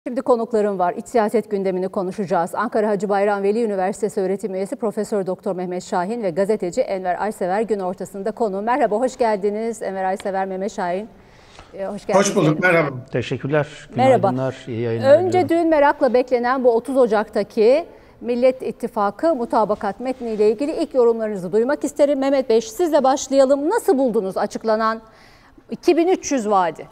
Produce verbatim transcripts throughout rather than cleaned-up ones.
Şimdi konuklarım var. İç siyaset gündemini konuşacağız. Ankara Hacı Bayram Veli Üniversitesi öğretim üyesi Profesör Doktor Mehmet Şahin ve gazeteci Enver Aysever gün ortasında konu. Merhaba, hoş geldiniz Enver Aysever, Mehmet Şahin. Ee, hoş geldiniz. Hoş bulduk, merhaba. Teşekkürler. Merhaba. İyi yayınlar. Önce dün merakla beklenen bu otuz Ocak'taki Millet İttifakı mutabakat metniyle ilgili ilk yorumlarınızı duymak isterim. Mehmet Bey, sizle başlayalım. Nasıl buldunuz açıklanan iki bin üç yüz vaadi?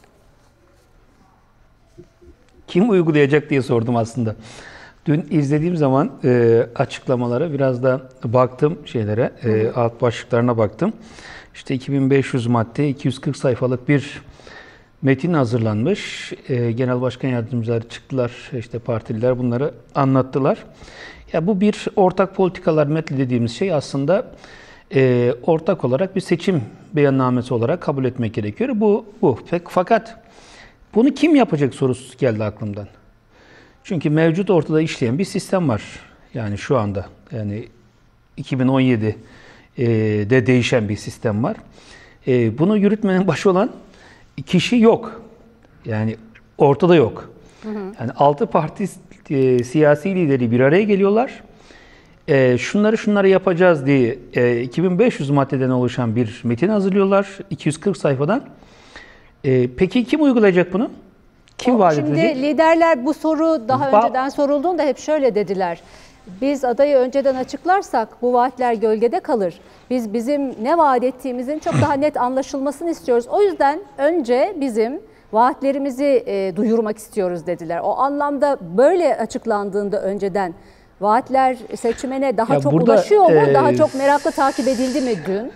Kim uygulayacak diye sordum aslında. Dün izlediğim zaman e, açıklamalara biraz da baktım şeylere, e, alt başlıklarına baktım. İşte iki bin beş yüz madde, iki yüz kırk sayfalık bir metin hazırlanmış. E, Genel Başkan Yardımcıları çıktılar, işte partililer bunları anlattılar. Ya bu bir ortak politikalar metni dediğimiz şey aslında e, ortak olarak bir seçim beyannamesi olarak kabul etmek gerekiyor. Bu bu. Fakat bunu kim yapacak sorusu geldi aklımdan. Çünkü mevcut ortada işleyen bir sistem var. Yani şu anda yani iki bin on yedi'de değişen bir sistem var. Bunu yürütmenin başı olan kişi yok. Yani ortada yok. Hı hı. Yani altı parti e, siyasi lideri bir araya geliyorlar. E, şunları şunları yapacağız diye e, iki bin beş yüz maddeden oluşan bir metin hazırlıyorlar. iki yüz kırk sayfadan. Ee, peki kim uygulayacak bunu? Kim o, vaat şimdi edecek? Şimdi liderler bu soru daha Va önceden sorulduğunda hep şöyle dediler. Biz adayı önceden açıklarsak bu vaatler gölgede kalır. Biz bizim ne vaat ettiğimizin çok daha net anlaşılmasını istiyoruz. O yüzden önce bizim vaatlerimizi e, duyurmak istiyoruz dediler. O anlamda böyle açıklandığında önceden vaatler seçmene daha ya çok burada, ulaşıyor mu? E, daha çok merakla takip edildi mi dün?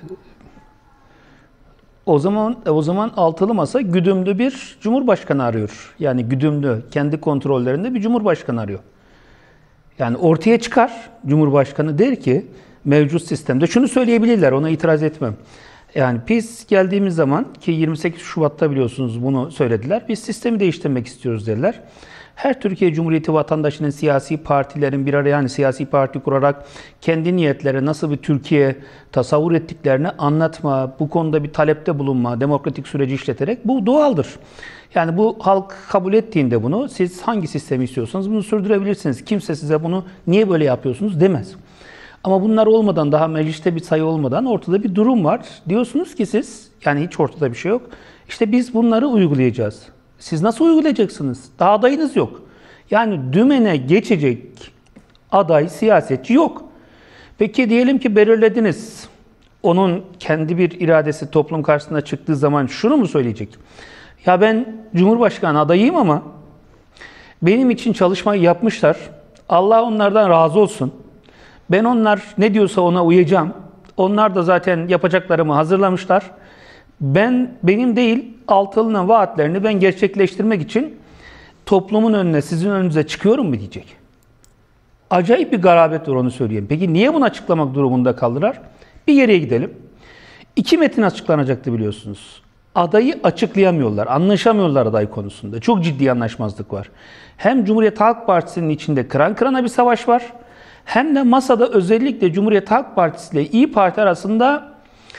O zaman o zaman altılı masa güdümlü bir cumhurbaşkanı arıyor. Yani güdümlü, kendi kontrollerinde bir cumhurbaşkanı arıyor. Yani ortaya çıkar cumhurbaşkanı der ki mevcut sistemde şunu söyleyebilirler, ona itiraz etmem. Yani biz geldiğimiz zaman ki yirmi sekiz Şubat'ta biliyorsunuz bunu söylediler. Biz sistemi değiştirmek istiyoruz dediler. Her Türkiye Cumhuriyeti vatandaşının siyasi partilerin bir araya yani siyasi parti kurarak kendi niyetleri nasıl bir Türkiye tasavvur ettiklerini anlatma, bu konuda bir talepte bulunma, demokratik süreci işleterek bu doğaldır. Yani bu halk kabul ettiğinde bunu siz hangi sistemi istiyorsanız bunu sürdürebilirsiniz. Kimse size bunu niye böyle yapıyorsunuz demez. Ama bunlar olmadan daha mecliste bir sayı olmadan ortada bir durum var. Diyorsunuz ki siz yani hiç ortada bir şey yok. İşte biz bunları uygulayacağız. Siz nasıl uygulayacaksınız? Daha adayınız yok. Yani dümene geçecek aday, siyasetçi yok. Peki diyelim ki belirlediniz. Onun kendi bir iradesi toplum karşısına çıktığı zaman şunu mu söyleyecek? Ya ben Cumhurbaşkanı adayıyım ama benim için çalışmayı yapmışlar. Allah onlardan razı olsun. Ben onlar ne diyorsa ona uyacağım. Onlar da zaten yapacaklarımı hazırlamışlar. Ben benim değil altılının vaatlerini ben gerçekleştirmek için toplumun önüne, sizin önünüze çıkıyorum mu diyecek. Acayip bir garabet var, onu söyleyeyim. Peki niye bunu açıklamak durumunda kaldılar? Bir yere gidelim. İki metin açıklanacaktı biliyorsunuz. Adayı açıklayamıyorlar, anlaşamıyorlar aday konusunda. Çok ciddi anlaşmazlık var. Hem Cumhuriyet Halk Partisi'nin içinde kıran kırana bir savaş var. Hem de masada özellikle Cumhuriyet Halk Partisi ile İYİ Parti arasında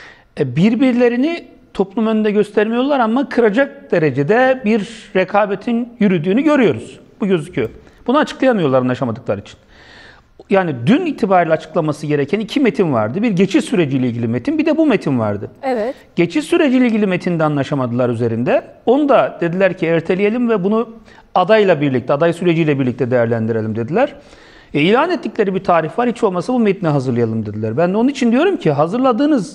birbirlerini toplum önünde göstermiyorlar ama kıracak derecede bir rekabetin yürüdüğünü görüyoruz. Bu gözüküyor. Bunu açıklayamıyorlar anlaşamadıkları için. Yani dün itibariyle açıklaması gereken iki metin vardı. Bir geçiş süreciyle ilgili metin, bir de bu metin vardı. Evet. Geçiş süreciyle ilgili metinde anlaşamadılar üzerinde. Onu da dediler ki erteleyelim ve bunu adayla birlikte, aday süreciyle birlikte değerlendirelim dediler. E, ilan ettikleri bir tarih var. Hiç olmazsa bu metni hazırlayalım dediler. Ben de onun için diyorum ki hazırladığınız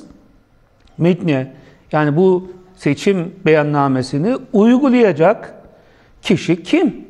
metni, yani bu seçim beyannamesini uygulayacak kişi kim?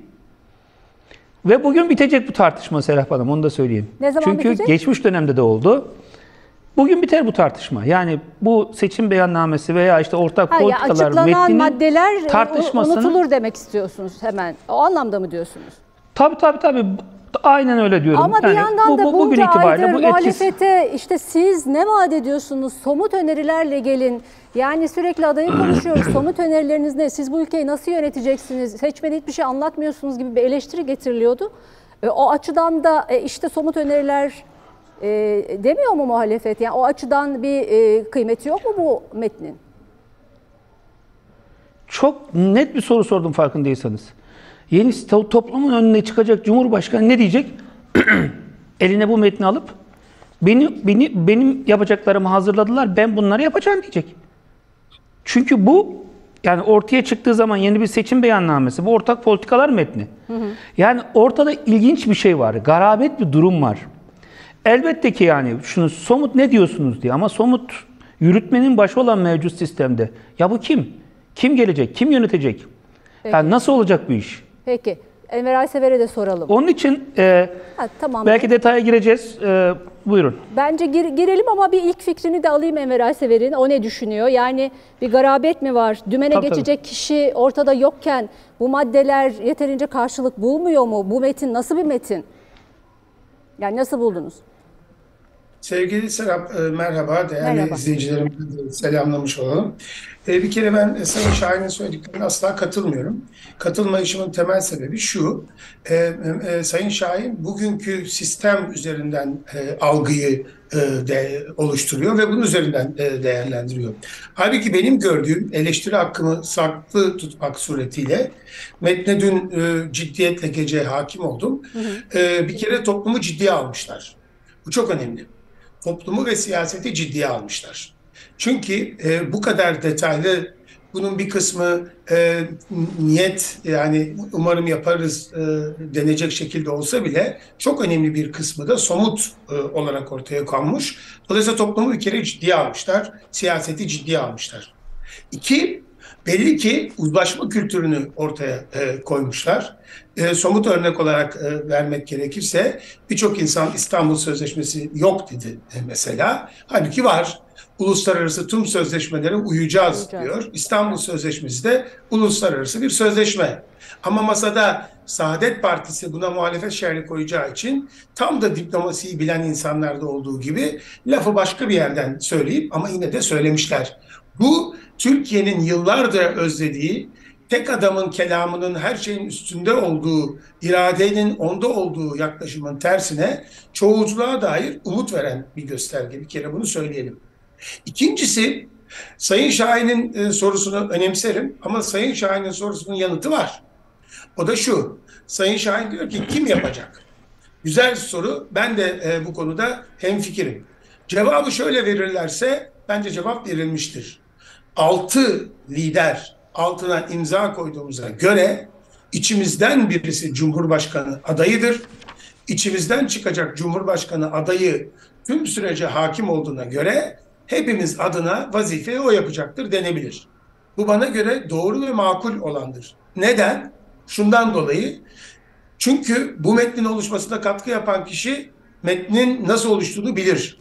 Ve bugün bitecek bu tartışma Serap Hanım, onu da söyleyeyim. Ne zaman Çünkü bitecek? geçmiş dönemde de oldu. Bugün biter bu tartışma. Yani bu seçim beyannamesi veya işte ortak Ha, politikalar açıklanan maddeler tartışmasını unutulur demek istiyorsunuz hemen. O anlamda mı diyorsunuz? Tabii tabii tabii. Aynen öyle diyorum. Ama yani bir yandan bu, da bu, bunca aydır bu muhalefete etkisi... işte siz ne vaat ediyorsunuz? Somut önerilerle gelin. Yani sürekli adayı konuşuyoruz. Somut önerileriniz ne? Siz bu ülkeyi nasıl yöneteceksiniz? Seçmene hiçbir şey anlatmıyorsunuz gibi bir eleştiri getiriliyordu. E, o açıdan da e, işte somut öneriler e, demiyor mu muhalefet? Yani o açıdan bir e, kıymeti yok mu bu metnin? Çok net bir soru sordum farkındaysanız. Yeni to- toplumun önüne çıkacak Cumhurbaşkanı ne diyecek? Eline bu metni alıp beni, beni benim yapacaklarımı hazırladılar. Ben bunları yapacağım diyecek. Çünkü bu yani ortaya çıktığı zaman yeni bir seçim beyannamesi, bu ortak politikalar metni. Hı hı. Yani ortada ilginç bir şey var. Garabet bir durum var. Elbette ki yani şunu somut ne diyorsunuz diye ama somut yürütmenin başı olan mevcut sistemde. Ya bu kim? Kim gelecek? Kim yönetecek? Peki. Yani nasıl olacak bu iş? Peki. Enver Aysever'e de soralım. Onun için e, ha, tamam. belki detaya gireceğiz. E, buyurun. Bence gir, girelim ama bir ilk fikrini de alayım Enver Aysever'in. O ne düşünüyor? Yani bir garabet mi var? Dümene tabii, geçecek tabii. kişi ortada yokken bu maddeler yeterince karşılık bulmuyor mu? Bu metin nasıl bir metin? Yani nasıl buldunuz? Sevgili Serap, merhaba. Değerli merhaba. izleyicilerimizi selamlamış olalım. Bir kere ben Sayın Şahin'in söylediklerine asla katılmıyorum. Katılmayışımın temel sebebi şu, Sayın Şahin bugünkü sistem üzerinden algıyı de oluşturuyor ve bunun üzerinden değerlendiriyor. Halbuki benim gördüğüm eleştiri hakkımı saklı tutmak suretiyle metne dün ciddiyetle gece hakim oldum. Hı hı. Bir kere toplumu ciddiye almışlar. Bu çok önemli. Toplumu ve siyaseti ciddiye almışlar. Çünkü e, bu kadar detaylı, bunun bir kısmı e, niyet yani umarım yaparız e, denecek şekilde olsa bile çok önemli bir kısmı da somut e, olarak ortaya konmuş. Dolayısıyla toplumu bir kere ciddiye almışlar, siyaseti ciddiye almışlar. İki, belli ki uzlaşma kültürünü ortaya e, koymuşlar. E, somut örnek olarak e, vermek gerekirse birçok insan İstanbul Sözleşmesi yok dedi e, mesela. Halbuki var. Uluslararası tüm sözleşmelere uyacağız, uyacağız diyor. İstanbul Sözleşmesi de uluslararası bir sözleşme. Ama masada Saadet Partisi buna muhalefet şerhi koyacağı için tam da diplomasiyi bilen insanlarda olduğu gibi lafı başka bir yerden söyleyip ama yine de söylemişler. Bu Türkiye'nin yıllardır özlediği, tek adamın kelamının her şeyin üstünde olduğu, iradenin onda olduğu yaklaşımın tersine çoğulculuğa dair umut veren bir gösterge. Bir kere bunu söyleyelim. İkincisi, Sayın Şahin'in e, sorusunu önemserim ama Sayın Şahin'in sorusunun yanıtı var. O da şu, Sayın Şahin diyor ki kim yapacak? Güzel soru, ben de e, bu konuda hemfikirim. Cevabı şöyle verirlerse bence cevap verilmiştir. Altı lider altına imza koyduğumuza göre içimizden birisi Cumhurbaşkanı adayıdır. İçimizden çıkacak Cumhurbaşkanı adayı tüm sürece hakim olduğuna göre hepimiz adına vazifeyi o yapacaktır denebilir. Bu bana göre doğru ve makul olandır. Neden? Şundan dolayı. Çünkü bu metnin oluşmasına katkı yapan kişi metnin nasıl oluştuğunu bilir.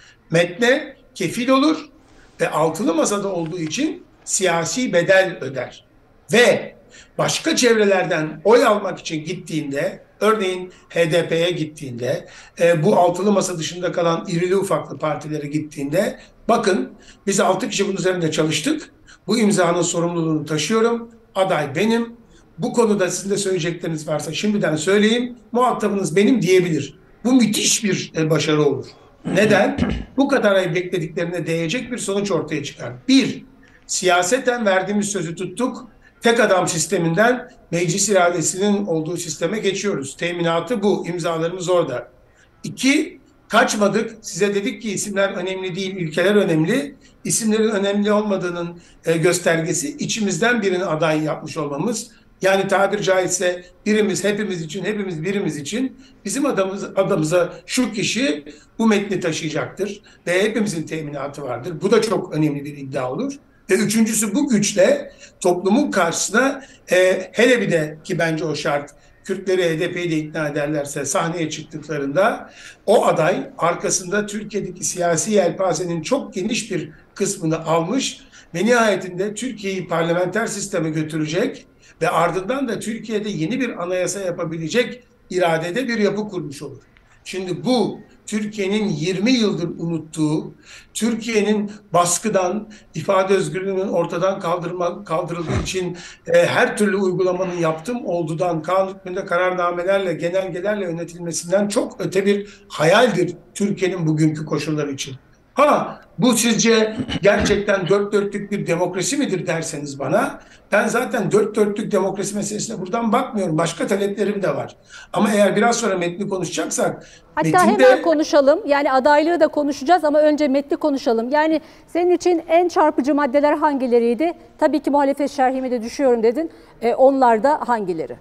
Metne kefil olur ve altılı masada olduğu için siyasi bedel öder. Ve başka çevrelerden oy almak için gittiğinde, örneğin H D P'ye gittiğinde, e, bu altılı masa dışında kalan irili ufaklı partilere gittiğinde, bakın biz altı kişi bunun üzerinde çalıştık, bu imzanın sorumluluğunu taşıyorum, aday benim, bu konuda sizin de söyleyecekleriniz varsa şimdiden söyleyeyim, muhatabınız benim diyebilir. Bu müthiş bir e, başarı olur. Neden? Bu kadar ay beklediklerine değecek bir sonuç ortaya çıkar. Bir, siyaseten verdiğimiz sözü tuttuk. Tek adam sisteminden meclis iradesinin olduğu sisteme geçiyoruz. Teminatı bu. İmzalarımız orada. İki, kaçmadık. Size dedik ki isimler önemli değil, ilkeler önemli. İsimlerin önemli olmadığının e, göstergesi içimizden birini aday yapmış olmamız. Yani tabir caizse birimiz hepimiz için, hepimiz birimiz için bizim adamız, adamıza şu kişi bu metni taşıyacaktır ve hepimizin teminatı vardır. Bu da çok önemli bir iddia olur. Ve üçüncüsü bu güçle toplumun karşısına e, hele bir de ki bence o şart Kürtleri H D P'yi de ikna ederlerse sahneye çıktıklarında o aday arkasında Türkiye'deki siyasi yelpazenin çok geniş bir kısmını almış ve nihayetinde Türkiye'yi parlamenter sisteme götürecek ve ardından da Türkiye'de yeni bir anayasa yapabilecek iradede bir yapı kurmuş olur. Şimdi bu Türkiye'nin yirmi yıldır unuttuğu, Türkiye'nin baskıdan, ifade özgürlüğünün ortadan kaldırma, kaldırıldığı için e, her türlü uygulamanın yaptım olduğundan, kanun hükmünde kararnamelerle, genelgelerle yönetilmesinden çok öte bir hayaldir Türkiye'nin bugünkü koşulları için. Ha, bu sizce gerçekten dört dörtlük bir demokrasi midir derseniz bana, ben zaten dört dörtlük demokrasi meselesine buradan bakmıyorum. Başka taleplerim de var. Ama eğer biraz sonra metni konuşacaksak, Hatta metinde... hemen konuşalım. Yani adaylığı da konuşacağız ama önce metni konuşalım. Yani senin için en çarpıcı maddeler hangileriydi? Tabii ki muhalefet şerhimi de düşüyorum dedin. E, onlar da hangileri?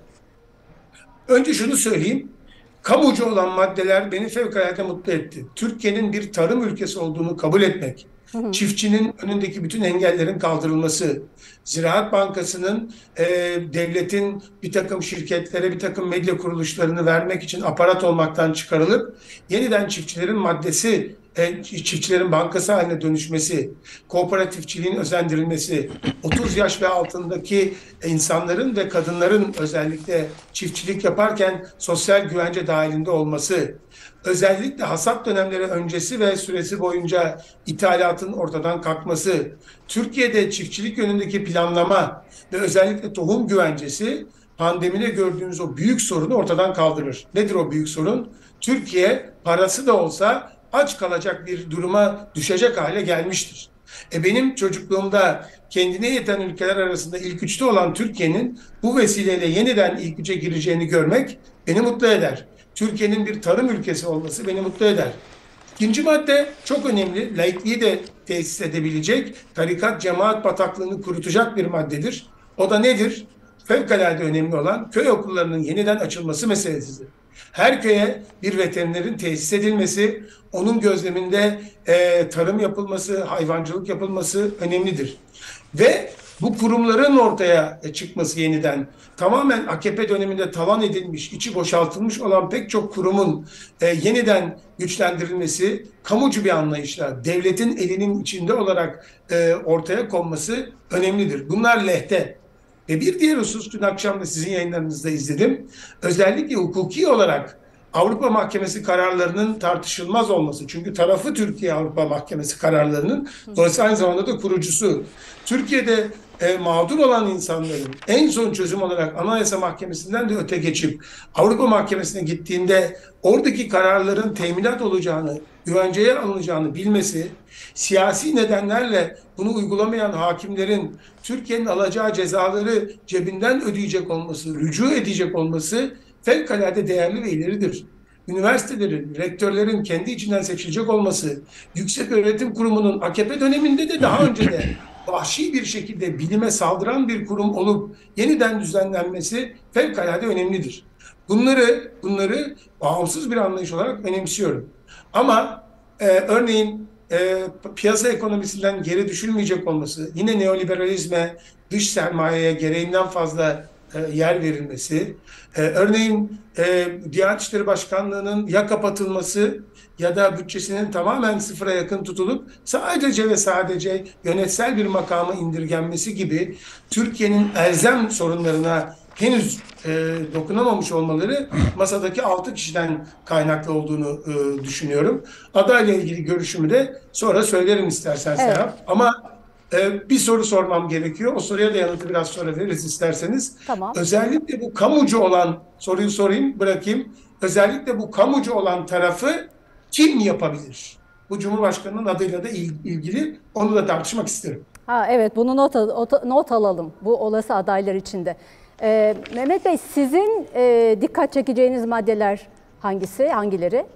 Önce şunu söyleyeyim. Kamucu olan maddeler beni fevkalade mutlu etti. Türkiye'nin bir tarım ülkesi olduğunu kabul etmek, hı hı. çiftçinin önündeki bütün engellerin kaldırılması, Ziraat Bankası'nın e, devletin bir takım şirketlere, bir takım medya kuruluşlarını vermek için aparat olmaktan çıkarılıp yeniden çiftçilerin maddesi, e, çiftçilerin bankası haline dönüşmesi, kooperatifçiliğin özendirilmesi, otuz yaş ve altındaki insanların ve kadınların özellikle çiftçilik yaparken sosyal güvence dahilinde olması, özellikle hasat dönemleri öncesi ve süresi boyunca ithalatın ortadan kalkması, Türkiye'de çiftçilik yönündeki planlama ve özellikle tohum güvencesi pandemide gördüğümüz o büyük sorunu ortadan kaldırır. Nedir o büyük sorun? Türkiye parası da olsa aç kalacak bir duruma düşecek hale gelmiştir. E benim çocukluğumda kendine yeten ülkeler arasında ilk üçte olan Türkiye'nin bu vesileyle yeniden ilk üçe gireceğini görmek beni mutlu eder. Türkiye'nin bir tarım ülkesi olması beni mutlu eder. İkinci madde çok önemli. Laikliği de tesis edebilecek, tarikat cemaat bataklığını kurutacak bir maddedir. O da nedir? Fevkalade önemli olan köy okullarının yeniden açılması meselesidir. Her köye bir veterinerin tesis edilmesi, onun gözleminde e, tarım yapılması, hayvancılık yapılması önemlidir. Ve bu kurumların ortaya çıkması yeniden, tamamen A K P döneminde talan edilmiş, içi boşaltılmış olan pek çok kurumun e, yeniden güçlendirilmesi, kamucu bir anlayışla devletin elinin içinde olarak e, ortaya konması önemlidir. Bunlar lehte. Ve bir diğer husus, dün akşam da sizin yayınlarınızda izledim. Özellikle hukuki olarak Avrupa Mahkemesi kararlarının tartışılmaz olması. Çünkü tarafı Türkiye Avrupa Mahkemesi kararlarının, dolayısıyla aynı zamanda da kurucusu. Türkiye'de e, mağdur olan insanların en son çözüm olarak Anayasa Mahkemesi'nden de öte geçip Avrupa Mahkemesi'ne gittiğinde oradaki kararların teminat olacağını, güvenceye alınacağını bilmesi, siyasi nedenlerle bunu uygulamayan hakimlerin Türkiye'nin alacağı cezaları cebinden ödeyecek olması, rücu edecek olması fevkalade değerli ve ileridir. Üniversitelerin, rektörlerin kendi içinden seçilecek olması, Yüksek Öğretim Kurumu'nun A K P döneminde de daha önce de vahşi bir şekilde bilime saldıran bir kurum olup yeniden düzenlenmesi fevkalade önemlidir. Bunları, bunları bağımsız bir anlayış olarak önemsiyorum. Ama e, örneğin e, piyasa ekonomisinden geri düşülmeyecek olması, yine neoliberalizme, dış sermayeye gereğinden fazla e, yer verilmesi, e, örneğin e, Diyanet İşleri Başkanlığı'nın ya kapatılması ya da bütçesinin tamamen sıfıra yakın tutulup sadece ve sadece yönetsel bir makama indirgenmesi gibi Türkiye'nin elzem sorunlarına henüz e, dokunamamış olmaları masadaki altı kişiden kaynaklı olduğunu e, düşünüyorum. Adayla ilgili görüşümü de sonra söylerim istersen evet. Serap. Ama e, bir soru sormam gerekiyor. O soruya da yanıtı biraz sonra veririz isterseniz. Tamam. Özellikle bu kamucu olan, soruyu sorayım, bırakayım. Özellikle bu kamucu olan tarafı kim yapabilir? Bu Cumhurbaşkanı'nın adıyla da ilgili, onu da tartışmak isterim. Ha, evet, bunu not, al not alalım bu olası adaylar içinde. Ee, Mehmet Bey, sizin e, dikkat çekeceğiniz maddeler hangisi, hangileri?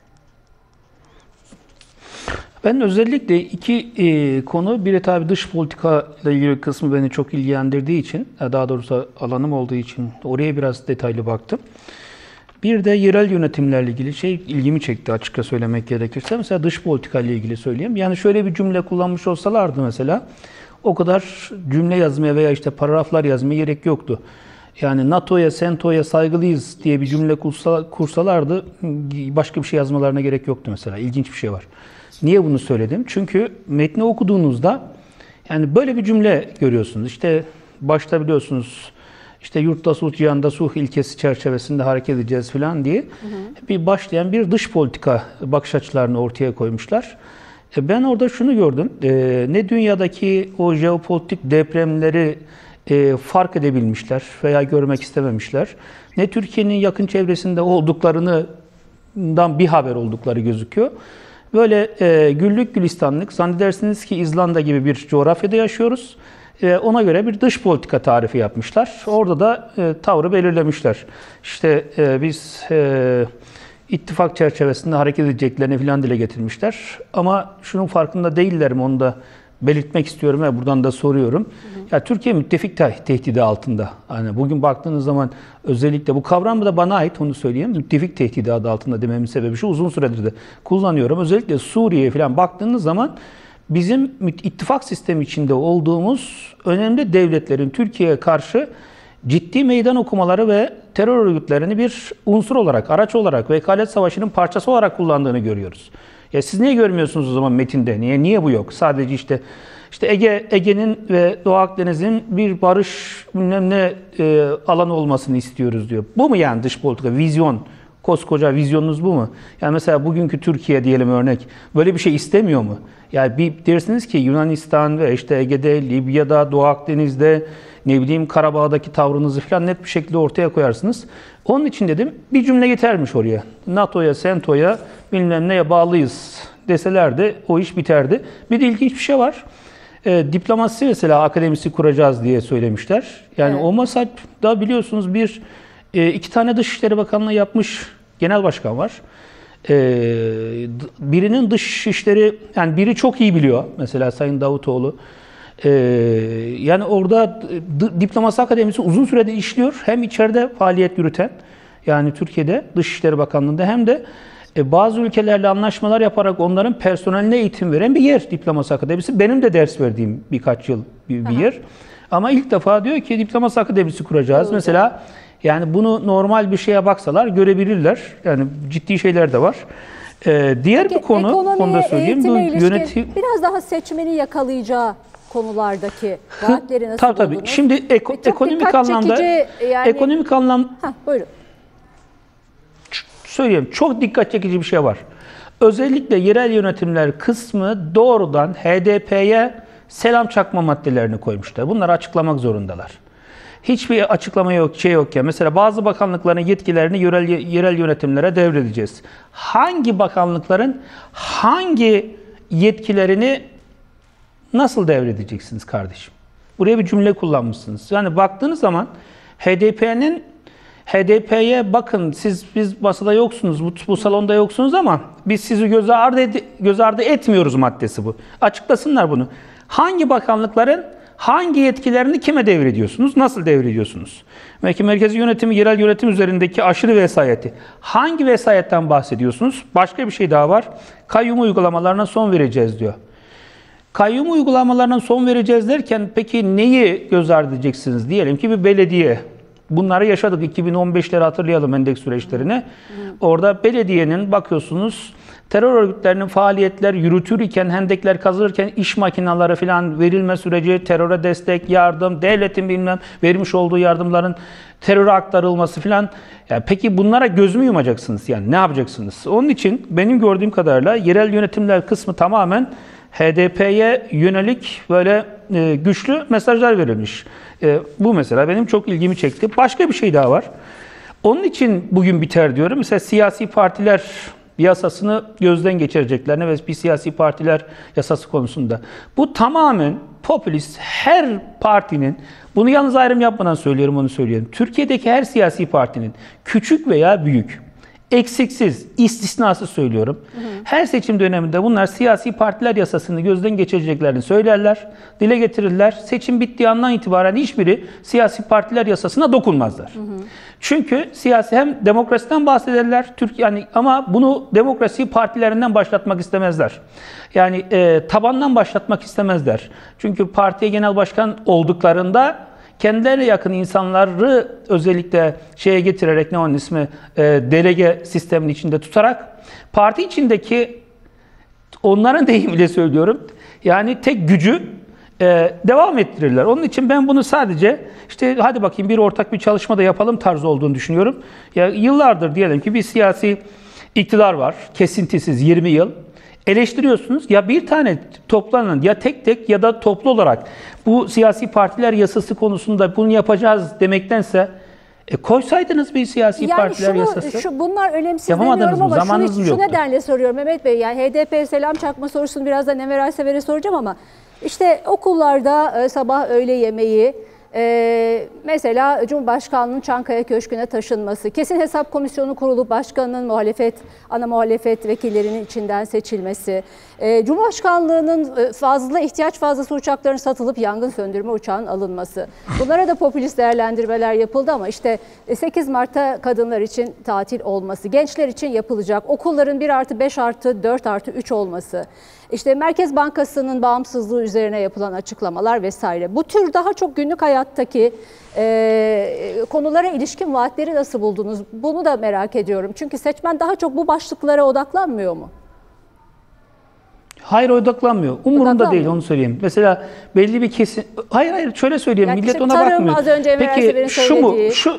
Ben özellikle iki e, konu, biri tabii dış politika ile ilgili kısmı beni çok ilgilendirdiği için, daha doğrusu alanım olduğu için oraya biraz detaylı baktım. Bir de yerel yönetimlerle ilgili şey ilgimi çekti açıkça söylemek gerekirse. Mesela dış politika ile ilgili söyleyeyim. Yani şöyle bir cümle kullanmış olsalardı mesela, o kadar cümle yazmaya veya işte paragraflar yazmaya gerek yoktu. Yani NATO'ya, SENTO'ya saygılıyız diye bir cümle kursa, kursalardı başka bir şey yazmalarına gerek yoktu mesela. İlginç bir şey var. Niye bunu söyledim? Çünkü metni okuduğunuzda yani böyle bir cümle görüyorsunuz. İşte başta biliyorsunuz işte yurtta sulh, cihanda sulh ilkesi çerçevesinde hareket edeceğiz falan diye hı hı. bir başlayan bir dış politika bakış açılarını ortaya koymuşlar. Ben orada şunu gördüm. Ne dünyadaki o jeopolitik depremleri fark edebilmişler veya görmek istememişler. Ne Türkiye'nin yakın çevresinde olduklarından bir haber oldukları gözüküyor. Böyle e, güllük gülistanlık, zannedersiniz ki İzlanda gibi bir coğrafyada yaşıyoruz. E, ona göre bir dış politika tarifi yapmışlar. Orada da e, tavrı belirlemişler. İşte e, biz e, ittifak çerçevesinde hareket edeceklerini filan dile getirmişler. Ama şunun farkında değiller mi, onu da belirtmek istiyorum ve buradan da soruyorum. Hı hı. Ya Türkiye müttefik tehdidi altında. Yani bugün baktığınız zaman özellikle bu kavram da bana ait, onu söyleyeyim. Müttefik tehdidi adı altında dememin sebebi şu, uzun süredir de kullanıyorum. Özellikle Suriye'ye falan baktığınız zaman bizim ittifak sistemi içinde olduğumuz önemli devletlerin Türkiye'ye karşı ciddi meydan okumaları ve terör örgütlerini bir unsur olarak, araç olarak, vekalet savaşının parçası olarak kullandığını görüyoruz. Ya siz niye görmüyorsunuz o zaman metinde? Niye niye bu yok? Sadece işte işte Ege Ege'nin ve Doğu Akdeniz'in bir barış bilmem ne e, alanı olmasını istiyoruz diyor. Bu mu yani dış politika, vizyon? Koskoca vizyonunuz bu mu? Yani mesela bugünkü Türkiye diyelim örnek, böyle bir şey istemiyor mu? Yani bir dersiniz ki Yunanistan ve işte Ege'de, Libya'da, Doğu Akdeniz'de, ne bileyim Karabağ'daki tavrınızı falan net bir şekilde ortaya koyarsınız. Onun için dedim bir cümle yetermiş oraya. NATO'ya, SENTO'ya bilmem neye bağlıyız deseler de o iş biterdi. Bir de ilginç bir şey var. E, diplomasi mesela akademisi kuracağız diye söylemişler. Yani evet. O masada biliyorsunuz bir e, iki tane Dışişleri Bakanlığı yapmış genel başkan var. E, birinin dış işleri, yani biri çok iyi biliyor. Mesela Sayın Davutoğlu. Ee, yani orada Diplomasi Akademisi uzun süredir işliyor. Hem içeride faaliyet yürüten, yani Türkiye'de Dışişleri Bakanlığı'nda, hem de e, bazı ülkelerle anlaşmalar yaparak onların personeline eğitim veren bir yer Diplomasi Akademisi. Benim de ders verdiğim birkaç yıl bir, bir yer. Ama ilk defa diyor ki Diplomasi Akademisi kuracağız. Evet. Mesela yani bunu normal bir şeye baksalar görebilirler. Yani ciddi şeyler de var. Ee, diğer Peki, bir konu, onu da söyleyeyim. Bu yönetim biraz daha seçmeni yakalayacağı konulardaki vaatleri nasıl tabii, tabii. buldunuz? Şimdi eko, ekonomik anlamda yani... ekonomik anlam Heh, buyurun. Söyleyeyim, çok dikkat çekici bir şey var. Özellikle yerel yönetimler kısmı doğrudan H D P'ye selam çakma maddelerini koymuşlar. Bunları açıklamak zorundalar. Hiçbir açıklama yok, şey yok ya. Mesela bazı bakanlıkların yetkilerini yerel, yerel yönetimlere devredeceğiz. Hangi bakanlıkların hangi yetkilerini nasıl devredeceksiniz kardeşim? Buraya bir cümle kullanmışsınız. Yani baktığınız zaman H D P'nin H D P'ye bakın siz biz masada yoksunuz, bu, bu salonda yoksunuz ama biz sizi göz ardı, ed göz ardı etmiyoruz maddesi bu. Açıklasınlar bunu. Hangi bakanlıkların hangi yetkilerini kime devrediyorsunuz, nasıl devrediyorsunuz? Belki merkezi yönetimi, yerel yönetim üzerindeki aşırı vesayeti. Hangi vesayetten bahsediyorsunuz? Başka bir şey daha var. Kayyum uygulamalarına son vereceğiz diyor. Kayyum uygulamalarına son vereceğiz derken peki neyi göz ardı edeceksiniz? Diyelim ki bir belediye. Bunları yaşadık. iki bin on beşleri hatırlayalım, endeks süreçlerini. Hı. Orada belediyenin bakıyorsunuz terör örgütlerinin faaliyetler yürütürken, hendekler kazılırken iş makineleri falan verilme süreci, teröre destek, yardım, devletin bilmem vermiş olduğu yardımların teröre aktarılması falan. Yani peki bunlara göz mü yumacaksınız? Yani ne yapacaksınız? Onun için benim gördüğüm kadarıyla yerel yönetimler kısmı tamamen H D P'ye yönelik böyle e, güçlü mesajlar verilmiş. E, bu mesela benim çok ilgimi çekti. Başka bir şey daha var. Onun için bugün biter diyorum. Mesela siyasi partiler yasasını gözden geçireceklerine ve bir siyasi partiler yasası konusunda. Bu tamamen popülist, her partinin, bunu yalnız ayrım yapmadan söylüyorum, onu söylüyorum. Türkiye'deki her siyasi partinin, küçük veya büyük, eksiksiz, istisnasız söylüyorum. Hı hı. Her seçim döneminde bunlar siyasi partiler yasasını gözden geçireceklerini söylerler, dile getirirler. Seçim bittiği andan itibaren hiçbiri siyasi partiler yasasına dokunmazlar. Hı hı. Çünkü siyasi hem demokrasiden bahsederler, Türk yani ama bunu demokrasi partilerinden başlatmak istemezler. Yani e, tabandan başlatmak istemezler. Çünkü partiye genel başkan olduklarında kendilerine yakın insanları özellikle şeye getirerek, ne onun ismi, e, delege sisteminin içinde tutarak parti içindeki, onların deyimiyle söylüyorum, yani tek gücü e, devam ettirirler. Onun için ben bunu sadece işte hadi bakayım bir ortak bir çalışma da yapalım tarzı olduğunu düşünüyorum. Ya yıllardır diyelim ki bir siyasi iktidar var, kesintisiz yirmi yıl. Eleştiriyorsunuz, ya bir tane toplanın, ya tek tek ya da toplu olarak bu siyasi partiler yasası konusunda bunu yapacağız demektense E koysaydınız bir siyasi yani partiler şunu, yasası. Şu, bunlar önemsiz Yapamadınız demiyorum mı? ama Zamanınız şunu, mı şu yoktu? nedenle soruyorum Mehmet Bey. Yani H D P selam çakma sorusunu birazdan Enver Aysever'e soracağım ama işte okullarda e, sabah öğle yemeği, e, mesela Cumhurbaşkanlığı'nın Çankaya Köşkü'ne taşınması, kesin hesap komisyonu kurulup başkanın muhalefet, ana muhalefet vekillerinin içinden seçilmesi, e, Cumhurbaşkanlığı'nın fazla ihtiyaç fazlası uçakların satılıp yangın söndürme uçağının alınması. Bunlara da popülist değerlendirmeler yapıldı ama işte sekiz Mart'ta kadınlar için tatil olması, gençler için yapılacak, okulların bir artı beş artı dört artı üç olması, İşte Merkez Bankası'nın bağımsızlığı üzerine yapılan açıklamalar vesaire. Bu tür daha çok günlük hayattaki e, konulara ilişkin vaatleri nasıl buldunuz? Bunu da merak ediyorum. Çünkü seçmen daha çok bu başlıklara odaklanmıyor mu? Hayır, odaklanmıyor. Umurunda Odaklanmıyor. değil, onu söyleyeyim. Mesela belli bir kesin... Hayır hayır şöyle söyleyeyim. Yani Millet işte ona tarım, bakmıyor. az önce Enver Aysever'in Peki şu mu? söylediği. Şu,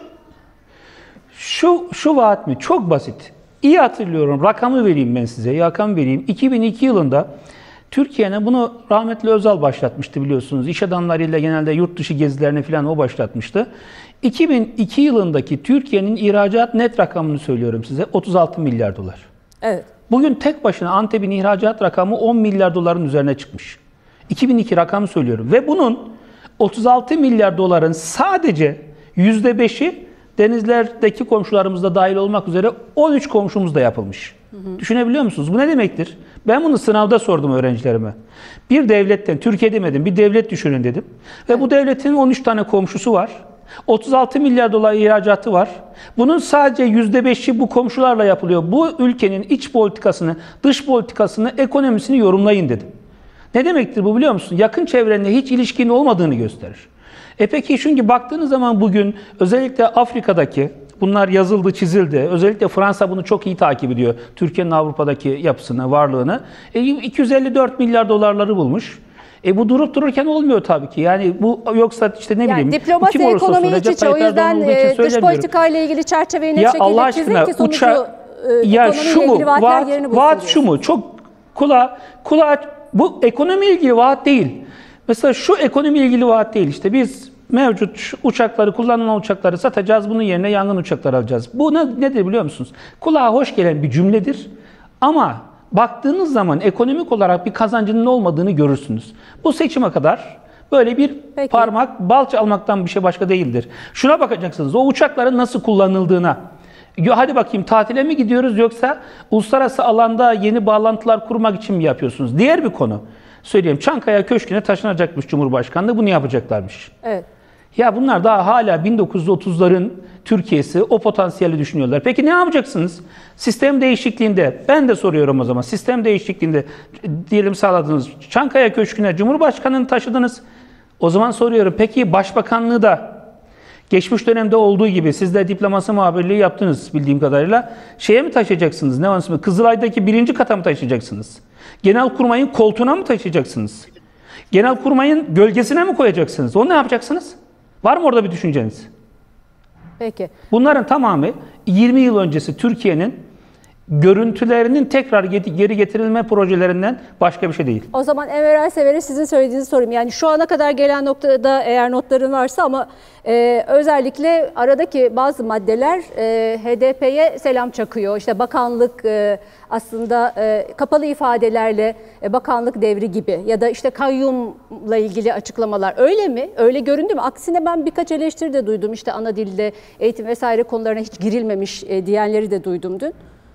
şu, şu vaat mi? Çok basit. İyi hatırlıyorum. Rakamı vereyim ben size. Rakam vereyim. iki bin iki yılında Türkiye'ne bunu rahmetli Özal başlatmıştı biliyorsunuz. İş adamlarıyla genelde yurt dışı gezilerini falan o başlatmıştı. iki bin iki yılındaki Türkiye'nin ihracat net rakamını söylüyorum size. otuz altı milyar dolar. Evet. Bugün tek başına Antep'in ihracat rakamı on milyar doların üzerine çıkmış. iki bin iki rakamı söylüyorum. Ve bunun otuz altı milyar doların sadece yüzde beşi denizlerdeki komşularımızda dahil olmak üzere on üç komşumuzda yapılmış. Hı hı. Düşünebiliyor musunuz? Bu ne demektir? Ben bunu sınavda sordum öğrencilerime. Bir devletten, Türkiye demedim, bir devlet düşünün dedim. Ve bu devletin on üç tane komşusu var. otuz altı milyar dolar ihracatı var. Bunun sadece yüzde beşi bu komşularla yapılıyor. Bu ülkenin iç politikasını, dış politikasını, ekonomisini yorumlayın dedim. Ne demektir bu biliyor musun? Yakın çevrenle hiç ilişkinin olmadığını gösterir. E peki çünkü baktığınız zaman bugün özellikle Afrika'daki, bunlar yazıldı, çizildi. Özellikle Fransa bunu çok iyi takip ediyor. Türkiye'nin Avrupa'daki yapısını, varlığını. E, iki yüz elli dört milyar dolarları bulmuş. E bu durup dururken olmuyor tabii ki. Yani bu yoksa işte ne yani bileyim. diplomasi kim olursa ekonomi olsun, iç Recep içe. O Tayyip Erdoğan yüzden olduğu için e, dış söylemiyorum. politikayla ilgili çerçeveyi net Ya şekilde Allah çizin aşkına ki sonucu uça, e, ya şu mu? ilgili vaatler Vaat, yerini bulsun vaat diye. şu mu? Çok kulağa, kulağa bu ekonomiyle ilgili vaat değil. Mesela şu ekonomiyle ilgili vaat değil. İşte biz mevcut uçakları, kullanılan uçakları satacağız. Bunun yerine yangın uçakları alacağız. Bu ne, nedir biliyor musunuz? Kulağa hoş gelen bir cümledir. Ama baktığınız zaman ekonomik olarak bir kazancının olmadığını görürsünüz. Bu seçime kadar böyle bir Peki. parmak bal çalmaktan bir şey başka değildir. Şuna bakacaksınız. O uçakların nasıl kullanıldığına. Hadi bakayım tatile mi gidiyoruz yoksa uluslararası alanda yeni bağlantılar kurmak için mi yapıyorsunuz? Diğer bir konu. Söyleyeyim, Çankaya Köşkü'ne taşınacakmış Cumhurbaşkanlığı, bunu yapacaklarmış. Evet. Ya bunlar daha hala bin dokuz yüz otuzların Türkiye'si, o potansiyeli düşünüyorlar. Peki ne yapacaksınız? Sistem değişikliğinde, ben de soruyorum o zaman, sistem değişikliğinde diyelim sağladınız, Çankaya Köşkü'ne Cumhurbaşkanı'nı taşıdınız. O zaman soruyorum, peki Başbakanlığı da geçmiş dönemde olduğu gibi siz de diplomasi muhabirliği yaptınız bildiğim kadarıyla. Şeye mi taşıyacaksınız? Ne var? Kızılay'daki birinci kata mı taşıyacaksınız? Genelkurmay'ın koltuğuna mı taşıyacaksınız? Genelkurmay'ın gölgesine mi koyacaksınız? Onu ne yapacaksınız? Var mı orada bir düşünceniz? Peki. Bunların tamamı yirmi yıl öncesi Türkiye'nin görüntülerinin tekrar geri getirilme projelerinden başka bir şey değil. O zaman Enver Aysever'e sizin söylediğinizi sorayım. Yani şu ana kadar gelen noktada eğer notların varsa ama e, özellikle aradaki bazı maddeler e, H D P'ye selam çakıyor. İşte bakanlık e, aslında e, kapalı ifadelerle e, bakanlık devri gibi ya da işte kayyumla ilgili açıklamalar öyle mi? Öyle göründü mü? Aksine ben birkaç eleştiri de duydum. İşte ana dilde eğitim vesaire konularına hiç girilmemiş e, diyenleri de duydum dün.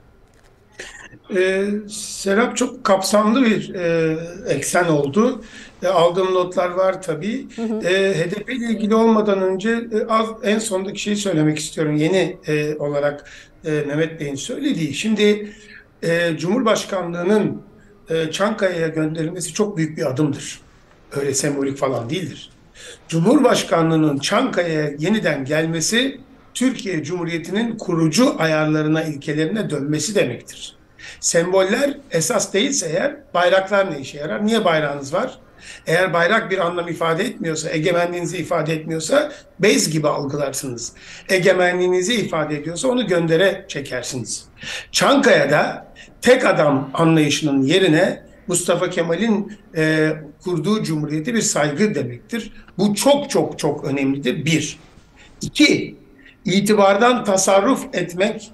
Ee, Serap çok kapsamlı bir e, eksen oldu. E, aldığım notlar var tabii. Hı hı. E, H D P ile ilgili olmadan önce e, az, en sondaki şeyi söylemek istiyorum. Yeni e, olarak e, Mehmet Bey'in söylediği. Şimdi e, Cumhurbaşkanlığının e, Çankaya'ya gönderilmesi çok büyük bir adımdır. Öyle sembolik falan değildir. Cumhurbaşkanlığının Çankaya'ya yeniden gelmesi Türkiye Cumhuriyeti'nin kurucu ayarlarına, ilkelerine dönmesi demektir. Semboller esas değilse eğer bayraklar ne işe yarar? Niye bayrağınız var? Eğer bayrak bir anlam ifade etmiyorsa, egemenliğinizi ifade etmiyorsa bez gibi algılarsınız. Egemenliğinizi ifade ediyorsa onu göndere çekersiniz. Çankaya'da tek adam anlayışının yerine Mustafa Kemal'in e, kurduğu cumhuriyete bir saygı demektir. Bu çok çok çok önemlidir. Bir. İki. İtibardan tasarruf etmek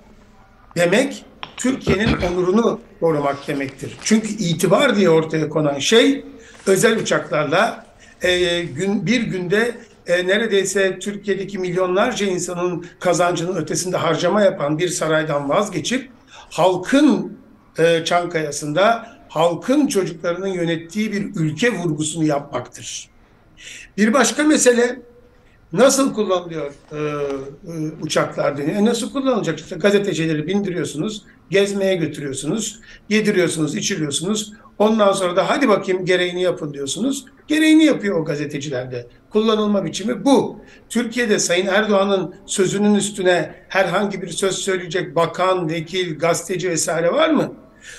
demek, Türkiye'nin onurunu korumak demektir. Çünkü itibar diye ortaya konan şey, özel uçaklarla e, gün, bir günde e, neredeyse Türkiye'deki milyonlarca insanın kazancının ötesinde harcama yapan bir saraydan vazgeçip halkın e, Çankaya'sında halkın çocuklarının yönettiği bir ülke vurgusunu yapmaktır. Bir başka mesele, nasıl kullanılıyor e, e, uçaklar deniyor. E nasıl kullanılacak? İşte gazetecileri bindiriyorsunuz, gezmeye götürüyorsunuz, yediriyorsunuz, içiriyorsunuz. Ondan sonra da hadi bakayım gereğini yapın diyorsunuz. Gereğini yapıyor o gazeteciler de. Kullanılma biçimi bu. Türkiye'de Sayın Erdoğan'ın sözünün üstüne herhangi bir söz söyleyecek bakan, vekil, gazeteci vesaire var mı?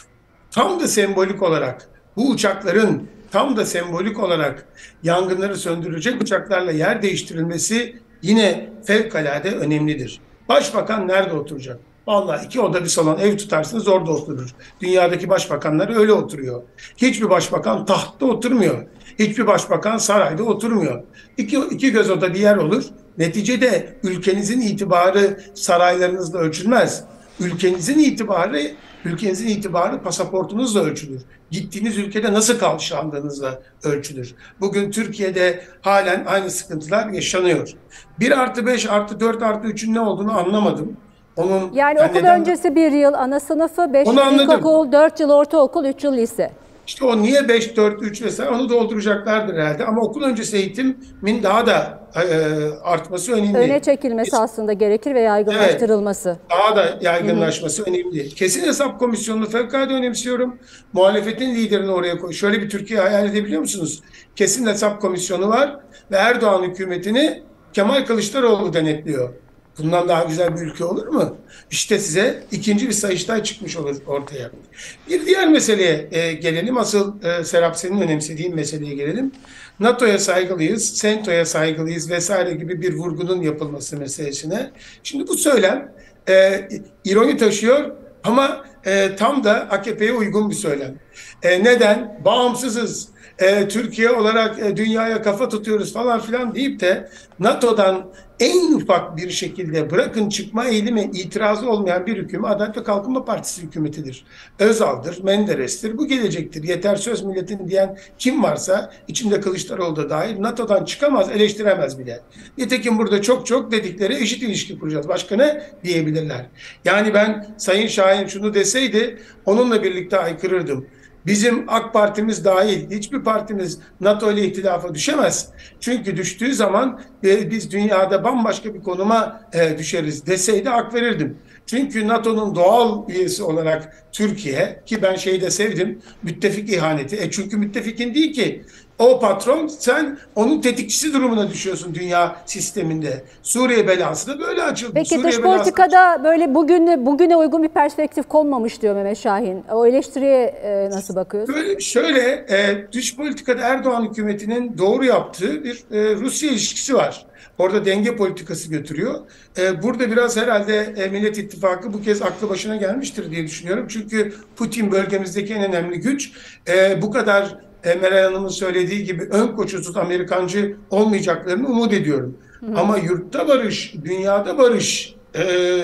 Tam da sembolik olarak bu uçakların tam da sembolik olarak yangınları söndürecek uçaklarla yer değiştirilmesi yine fevkalade önemlidir. Başbakan nerede oturacak? Vallahi iki oda bir salon ev tutarsınız orada oturur. Dünyadaki başbakanlar öyle oturuyor. Hiçbir başbakan tahtta oturmuyor. Hiçbir başbakan sarayda oturmuyor. İki, iki göz oda bir yer olur. Neticede ülkenizin itibarı saraylarınızla ölçülmez. Ülkenizin itibarı, ülkenizin itibarı pasaportunuzla ölçülür. Gittiğiniz ülkede nasıl karşılandığınızla ölçülür. Bugün Türkiye'de halen aynı sıkıntılar yaşanıyor. bir artı beş artı dört artı üçün ne olduğunu anlamadım. Onun, yani okul neden... öncesi bir yıl ana sınıfı, beş yıl ilkokul, dört yıl ortaokul, üç yıl lise. İşte o niye beş, dört, üç vesaire onu dolduracaklardır herhalde. Ama okul öncesi eğitimin daha da e, artması önemli. Öne çekilmesi aslında gerekir ve yaygınlaştırılması. Evet, daha da yaygınlaşması Hı-hı. önemli. Kesin Hesap Komisyonu'nu fevkalade önemsiyorum. Muhalefetin liderini oraya koy. Şöyle bir Türkiye hayal edebiliyor musunuz? Kesin Hesap Komisyonu var ve Erdoğan hükümetini Kemal Kılıçdaroğlu denetliyor. Bundan daha güzel bir ülke olur mu? İşte size ikinci bir Sayıştay çıkmış olur ortaya. Bir diğer meseleye e, gelelim. Asıl e, Serap senin önemsediğin meseleye gelelim. NATO'ya saygılıyız, SENTO'ya saygılıyız vesaire gibi bir vurgunun yapılması meselesine. Şimdi bu söylem e, ironi taşıyor ama e, tam da A K P'ye uygun bir söylem. E, neden? Bağımsızız. E, Türkiye olarak e, dünyaya kafa tutuyoruz falan filan deyip de NATO'dan en ufak bir şekilde bırakın çıkma eğilimi itirazı olmayan bir hükümet Adalet ve Kalkınma Partisi hükümetidir. Özal'dır, Menderes'tir, bu gelecektir. Yeter söz milletin diyen kim varsa içinde Kılıçdaroğlu da dahil NATO'dan çıkamaz, eleştiremez bile. Nitekim burada çok çok dedikleri eşit ilişki kuracağız. Başka ne diyebilirler? Yani ben Sayın Şahin şunu deseydi onunla birlikte haykırırdım. Bizim AK Partimiz dahil hiçbir partimiz NATO ile ihtilafa düşemez. Çünkü düştüğü zaman e, biz dünyada bambaşka bir konuma e, düşeriz deseydi hak verirdim. Çünkü NATO'nun doğal üyesi olarak Türkiye, ki ben şeyi de sevdim, müttefik ihaneti. E çünkü müttefikin değil ki. O patron, sen onun tetikçisi durumuna düşüyorsun dünya sisteminde. Suriye belası da böyle açıldı. Peki Suriye dış politikada böyle bugüne, bugüne uygun bir perspektif konmamış diyor Mehmet Şahin. O eleştiriye e, nasıl bakıyorsun? Böyle, şöyle e, dış politikada Erdoğan hükümetinin doğru yaptığı bir e, Rusya ilişkisi var. Orada denge politikası götürüyor. E, burada biraz herhalde e, Millet İttifakı bu kez aklı başına gelmiştir diye düşünüyorum. Çünkü Putin bölgemizdeki en önemli güç. E, bu kadar e, Meral Hanım'ın söylediği gibi ön koşulsuz Amerikancı olmayacaklarını umut ediyorum. Hı. Ama yurtta barış, dünyada barış e,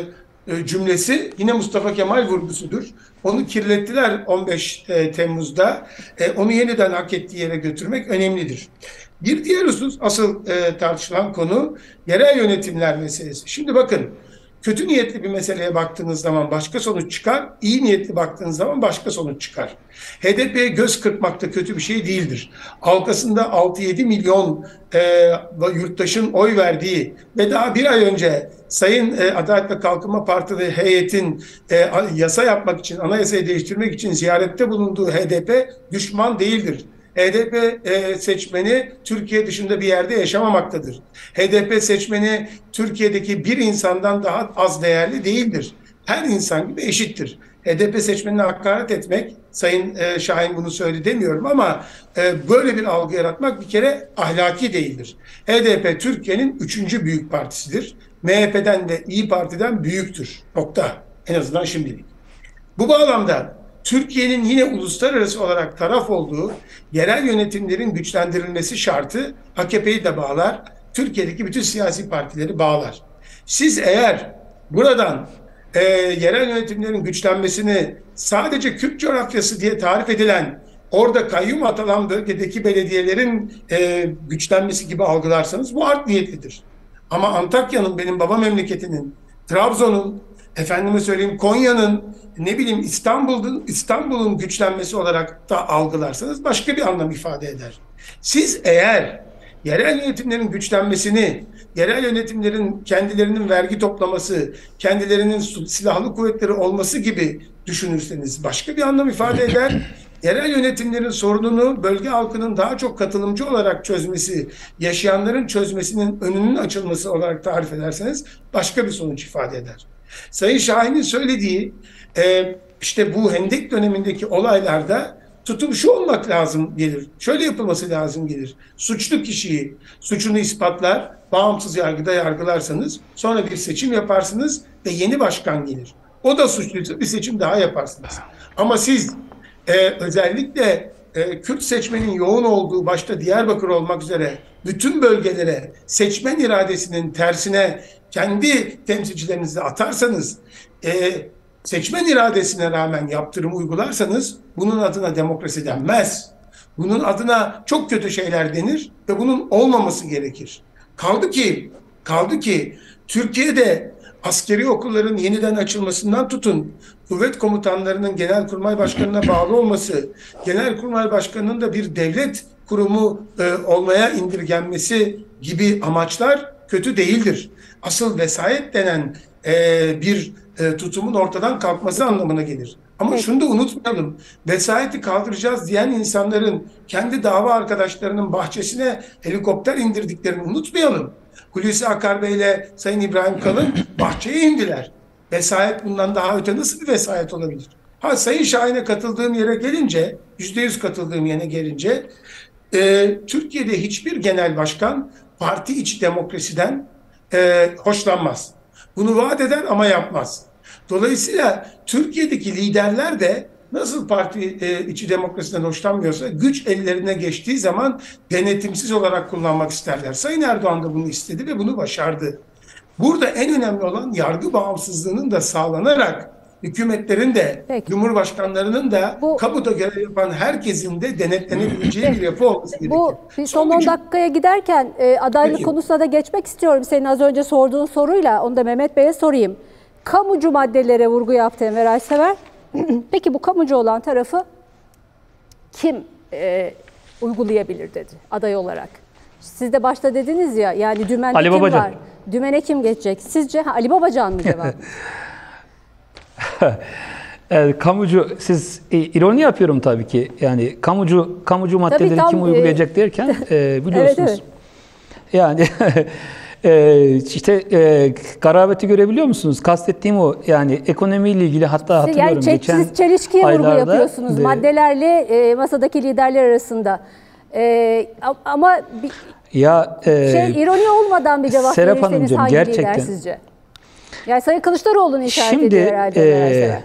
e, cümlesi yine Mustafa Kemal vurgusudur. Onu kirlettiler on beş Temmuz'da. E, onu yeniden hak ettiği yere götürmek önemlidir. Bir diğer husus, asıl e, tartışılan konu yerel yönetimler meselesi. Şimdi bakın, kötü niyetli bir meseleye baktığınız zaman başka sonuç çıkar, iyi niyetli baktığınız zaman başka sonuç çıkar. H D P'ye göz kırpmak da kötü bir şey değildir. Halkasında altı yedi milyon e, yurttaşın oy verdiği ve daha bir ay önce Sayın e, Adalet ve Kalkınma Partili heyetin e, yasa yapmak için, anayasayı değiştirmek için ziyarette bulunduğu H D P düşman değildir. H D P e, seçmeni Türkiye dışında bir yerde yaşamamaktadır. H D P seçmeni Türkiye'deki bir insandan daha az değerli değildir. Her insan gibi eşittir. H D P seçmenine hakaret etmek, Sayın e, Şahin bunu söyledi demiyorum ama e, böyle bir algı yaratmak bir kere ahlaki değildir. H D P Türkiye'nin üçüncü büyük partisidir. M H P'den ve İyi Parti'den büyüktür. Nokta. En azından şimdilik. Bu bağlamda Türkiye'nin yine uluslararası olarak taraf olduğu yerel yönetimlerin güçlendirilmesi şartı A K P'yi de bağlar, Türkiye'deki bütün siyasi partileri bağlar. Siz eğer buradan e, yerel yönetimlerin güçlenmesini sadece Kürt coğrafyası diye tarif edilen, orada kayyum atılan bölgedeki belediyelerin e, güçlenmesi gibi algılarsanız bu art niyetlidir. Ama Antakya'nın, benim baba memleketinin, Trabzon'un, efendime söyleyeyim Konya'nın, ne bileyim İstanbul'un İstanbul'un güçlenmesi olarak da algılarsanız başka bir anlam ifade eder. Siz eğer yerel yönetimlerin güçlenmesini, yerel yönetimlerin kendilerinin vergi toplaması, kendilerinin silahlı kuvvetleri olması gibi düşünürseniz başka bir anlam ifade eder. Yerel yönetimlerin sorununu bölge halkının daha çok katılımcı olarak çözmesi, yaşayanların çözmesinin önünün açılması olarak tarif ederseniz başka bir sonuç ifade eder. Sayın Şahin'in söylediği e, işte bu Hendek dönemindeki olaylarda tutum şu olmak lazım gelir. Şöyle yapılması lazım gelir. Suçlu kişiyi suçunu ispatlar, bağımsız yargıda yargılarsanız sonra bir seçim yaparsınız ve yeni başkan gelir. O da suçluysa bir seçim daha yaparsınız. Ama siz e, özellikle e, Kürt seçmenin yoğun olduğu, başta Diyarbakır olmak üzere bütün bölgelere seçmen iradesinin tersine kendi temsilcilerinizi atarsanız, e, seçmen iradesine rağmen yaptırım uygularsanız bunun adına demokrasi denmez. Bunun adına çok kötü şeyler denir ve bunun olmaması gerekir. Kaldı ki, kaldı ki Türkiye'de askeri okulların yeniden açılmasından tutun, kuvvet komutanlarının Genelkurmay Başkanı'na bağlı olması, Genelkurmay Başkanı'nın da bir devlet kurumu e, olmaya indirgenmesi gibi amaçlar kötü değildir. Asıl vesayet denen e, bir e, tutumun ortadan kalkması anlamına gelir. Ama evet, şunu da unutmayalım. Vesayeti kaldıracağız diyen insanların kendi dava arkadaşlarının bahçesine helikopter indirdiklerini unutmayalım. Hulusi Akar Bey ile Sayın İbrahim Kalın bahçeye indiler. Vesayet bundan daha öte nasıl bir vesayet olabilir? Ha, Sayın Şahin'e katıldığım yere gelince, yüzde yüz katıldığım yere gelince, e, Türkiye'de hiçbir genel başkan parti içi demokrasiden e, hoşlanmaz. Bunu vaat eder ama yapmaz. Dolayısıyla Türkiye'deki liderler de nasıl parti e, içi demokrasiden hoşlanmıyorsa güç ellerine geçtiği zaman denetimsiz olarak kullanmak isterler. Sayın Erdoğan da bunu istedi ve bunu başardı. Burada en önemli olan yargı bağımsızlığının da sağlanarak hükümetlerin de, peki, cumhurbaşkanlarının da, bu, kamuda görev yapan herkesin de denetlenebileceği bir yapı olması gerekiyor. Bu bir son on dakikaya giderken e, adaylık peki, konusuna da geçmek istiyorum. Senin az önce sorduğun soruyla onu da Mehmet Bey'e sorayım. Kamucu maddelere vurgu yaptı Enver Aysever. Peki bu kamucu olan tarafı kim e, uygulayabilir dedi aday olarak? Siz de başta dediniz ya, yani dümende Ali kim Babacan var? Dümene kim geçecek? Sizce ha, Ali Babacan mı cevap? Evet, kamucu, siz e, ironi yapıyorum tabii ki. Yani kamucu kamucu maddeleri tam, kim uygulayacak derken e, biliyorsunuz. Evet, evet. Yani e, işte e, garabeti görebiliyor musunuz? Kastettiğim o, yani ekonomiyle ilgili, hatta hatırlıyorum yani geçen siz çelişkiye vurgu yapıyorsunuz de, maddelerle e, masadaki liderler arasında. E, ama bir, ya e, şey ironi olmadan bir cevap Serap verirseniz hangi gerçekten, lider sizce? Yani Sayın Kılıçdaroğlu'nu işaret şimdi, ediyor herhalde. E,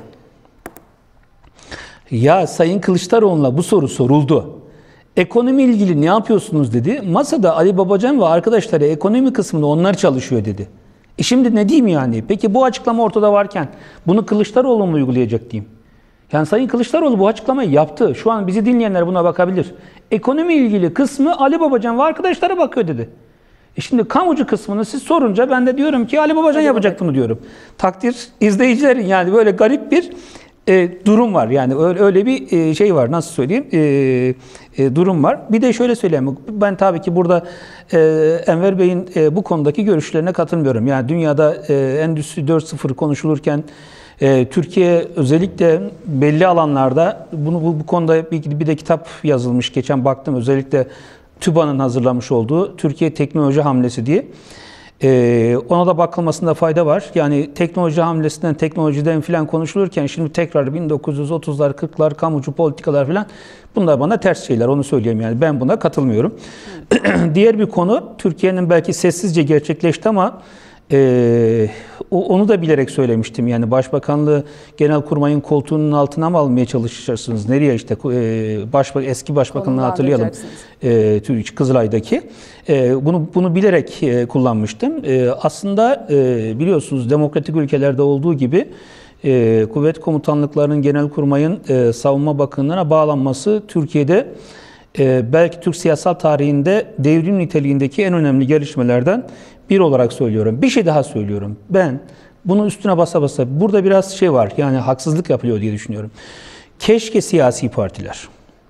ya Sayın Kılıçdaroğlu'na bu soru soruldu. Ekonomi ilgili ne yapıyorsunuz dedi. Masada Ali Babacan ve arkadaşları ekonomi kısmında onlar çalışıyor dedi. E şimdi ne diyeyim yani? Peki bu açıklama ortada varken bunu Kılıçdaroğlu mu uygulayacak diyeyim? Yani Sayın Kılıçdaroğlu bu açıklamayı yaptı. Şu an bizi dinleyenler buna bakabilir. Ekonomi ilgili kısmı Ali Babacan ve arkadaşları bakıyor dedi. E şimdi kamucu kısmını siz sorunca ben de diyorum ki Ali Babacan yapacak bunu diyorum. Takdir izleyicilerin, yani böyle garip bir e, durum var. Yani öyle, öyle bir e, şey var, nasıl söyleyeyim, e, e, durum var. Bir de şöyle söyleyeyim, ben tabii ki burada e, Enver Bey'in e, bu konudaki görüşlerine katılmıyorum. Yani dünyada e, Endüstri dört nokta sıfır konuşulurken e, Türkiye özellikle belli alanlarda bunu bu, bu konuda bir, bir de kitap yazılmış, geçen baktım, özellikle TÜBA'nın hazırlamış olduğu Türkiye Teknoloji Hamlesi diye. Ee, ona da bakılmasında fayda var. Yani teknoloji hamlesinden, teknolojiden filan konuşulurken şimdi tekrar bin dokuz yüz otuzlar, kırklar, kamucu politikalar filan, bunlar bana ters şeyler, onu söyleyeyim yani. Ben buna katılmıyorum. Diğer bir konu, Türkiye'nin belki sessizce gerçekleşti ama Ee, o, onu da bilerek söylemiştim. Yani Başbakanlığı Genelkurmay'ın koltuğunun altına mı almaya çalışacaksınız? Nereye işte e, başba, eski Başbakanlığı hatırlayalım. E, Kızılay'daki. E, bunu bunu bilerek e, kullanmıştım. E, aslında e, biliyorsunuz demokratik ülkelerde olduğu gibi e, kuvvet komutanlıklarının Genelkurmay'ın e, savunma bakanlığına bağlanması Türkiye'de e, belki Türk siyasal tarihinde devrim niteliğindeki en önemli gelişmelerden bir olarak söylüyorum. Bir şey daha söylüyorum. Ben bunun üstüne basa basa burada biraz şey var. Yani haksızlık yapılıyor diye düşünüyorum. Keşke siyasi partiler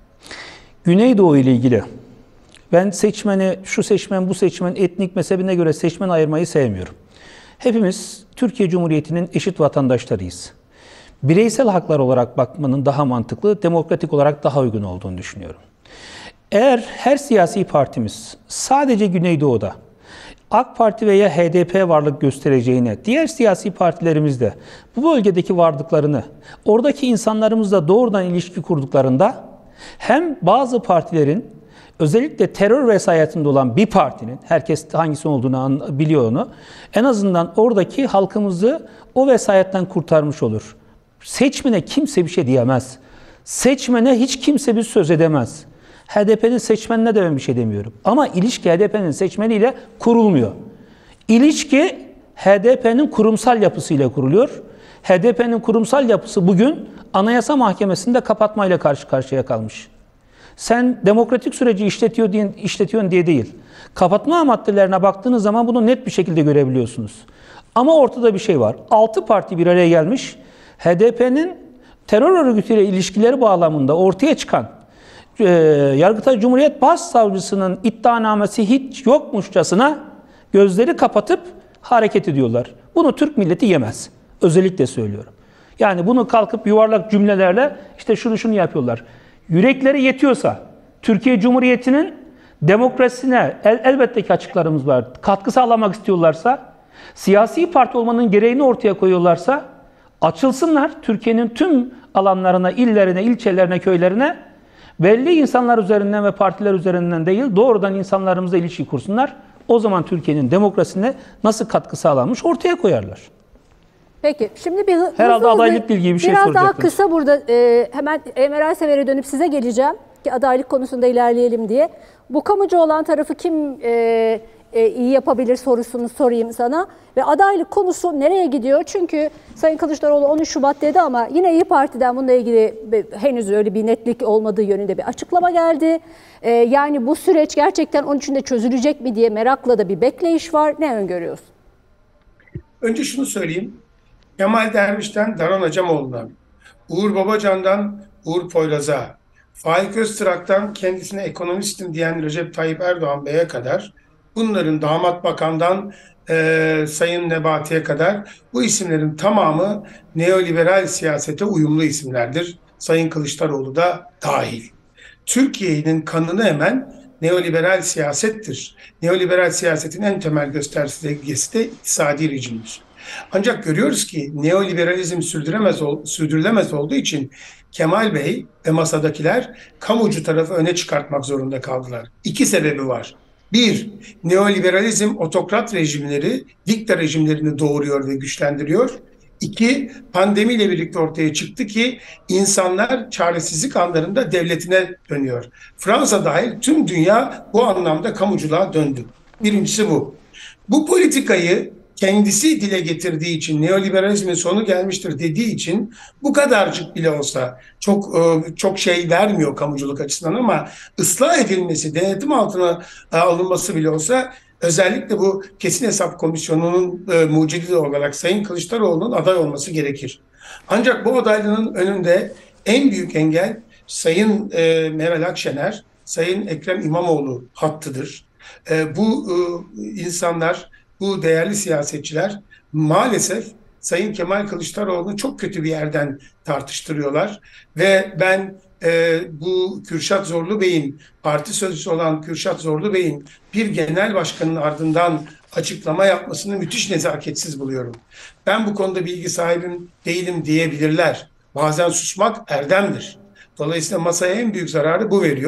Güneydoğu ile ilgili, ben seçmeni, şu seçmen, bu seçmen, etnik mezhebine göre seçmen ayırmayı sevmiyorum. Hepimiz Türkiye Cumhuriyeti'nin eşit vatandaşlarıyız. Bireysel haklar olarak bakmanın daha mantıklı, demokratik olarak daha uygun olduğunu düşünüyorum. Eğer her siyasi partimiz sadece Güneydoğu'da AK Parti veya H D P varlık göstereceğine, diğer siyasi partilerimiz de bu bölgedeki varlıklarını, oradaki insanlarımızla doğrudan ilişki kurduklarında hem bazı partilerin, özellikle terör vesayetinde olan bir partinin, herkes hangisi olduğunu biliyor onu, en azından oradaki halkımızı o vesayetten kurtarmış olur. Seçmene kimse bir şey diyemez. Seçmene hiç kimse bir söz edemez. H D P'nin seçmenine de ben bir şey demiyorum. Ama ilişki H D P'nin seçmeniyle kurulmuyor. İlişki H D P'nin kurumsal yapısıyla kuruluyor. H D P'nin kurumsal yapısı bugün Anayasa Mahkemesi'nde kapatmayla karşı karşıya kalmış. Sen demokratik süreci işletiyor diye, işletiyorsun diye değil. Kapatma maddelerine baktığınız zaman bunu net bir şekilde görebiliyorsunuz. Ama ortada bir şey var. Altı parti bir araya gelmiş. H D P'nin terör örgütüyle ilişkileri bağlamında ortaya çıkan e, Yargıtay Cumhuriyet Başsavcısının iddianamesi hiç yokmuşçasına gözleri kapatıp hareket ediyorlar. Bunu Türk milleti yemez. Özellikle söylüyorum. Yani bunu kalkıp yuvarlak cümlelerle işte şunu şunu yapıyorlar. Yürekleri yetiyorsa, Türkiye Cumhuriyeti'nin demokrasisine el, elbette ki açıklarımız var. Katkı sağlamak istiyorlarsa, siyasi parti olmanın gereğini ortaya koyuyorlarsa açılsınlar Türkiye'nin tüm alanlarına, illerine, ilçelerine, köylerine, belli insanlar üzerinden ve partiler üzerinden değil, doğrudan insanlarımızla ilişki kursunlar. O zaman Türkiye'nin demokrasisine nasıl katkı sağlanmış ortaya koyarlar. Peki, şimdi bir herhalde adaylıkla ilgili bir şey biraz soracaktınız. daha kısa burada e, hemen Enver Aysever'e dönüp size geleceğim ki adaylık konusunda ilerleyelim diye. Bu kamucu olan tarafı kim e, e, iyi yapabilir sorusunu sorayım sana ve adaylık konusu nereye gidiyor? Çünkü Sayın Kılıçdaroğlu on üç Şubat dedi ama yine İYİ Parti'den bununla ilgili henüz öyle bir netlik olmadığı yönünde bir açıklama geldi. E, yani bu süreç gerçekten on üçünde çözülecek mi diye merakla da bir bekleyiş var. Ne öngörüyorsun? Önce şunu söyleyeyim. Kemal Derviş'ten Daron Acemoğlu'na, Uğur Babacan'dan Uğur Poyraz'a, Faik Öztrak'tan kendisine ekonomistim diyen Recep Tayyip Erdoğan Bey'e kadar, bunların damat bakandan e, Sayın Nebati'ye kadar bu isimlerin tamamı neoliberal siyasete uyumlu isimlerdir. Sayın Kılıçdaroğlu da dahil. Türkiye'nin kanını emen neoliberal siyasettir. Neoliberal siyasetin en temel göstergesi de iktisadi rejimdir. Ancak görüyoruz ki neoliberalizm sürdüremez, sürdürülemez olduğu için Kemal Bey ve masadakiler kamucu tarafı öne çıkartmak zorunda kaldılar. İki sebebi var. Bir, neoliberalizm otokrat rejimleri, dikta rejimlerini doğuruyor ve güçlendiriyor. İki, pandemiyle birlikte ortaya çıktı ki insanlar çaresizlik anlarında devletine dönüyor. Fransa dahil tüm dünya bu anlamda kamuculuğa döndü. Birincisi bu. Bu politikayı kendisi dile getirdiği için, neoliberalizmin sonu gelmiştir dediği için bu kadarcık bile olsa çok çok şey vermiyor kamuculuk açısından ama ıslah edilmesi, denetim altına alınması bile olsa özellikle bu Kesin Hesap Komisyonu'nun e, mucidi olarak Sayın Kılıçdaroğlu'nun aday olması gerekir. Ancak bu adaylığın önünde en büyük engel Sayın e, Meral Akşener, Sayın Ekrem İmamoğlu hattıdır. E, bu e, insanlar, bu değerli siyasetçiler maalesef Sayın Kemal Kılıçdaroğlu'nu çok kötü bir yerden tartıştırıyorlar. Ve ben e, bu Kürşat Zorlu Bey'in, parti sözcüsü olan Kürşat Zorlu Bey'in bir genel başkanın ardından açıklama yapmasını müthiş nezaketsiz buluyorum. Ben bu konuda bilgi sahibim değilim diyebilirler. Bazen susmak erdemdir. Dolayısıyla masaya en büyük zararı bu veriyor.